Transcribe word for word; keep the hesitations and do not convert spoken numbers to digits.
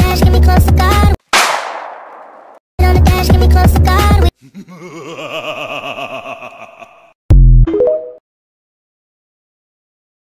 dash, get me close to God. On the dash, get me close to God.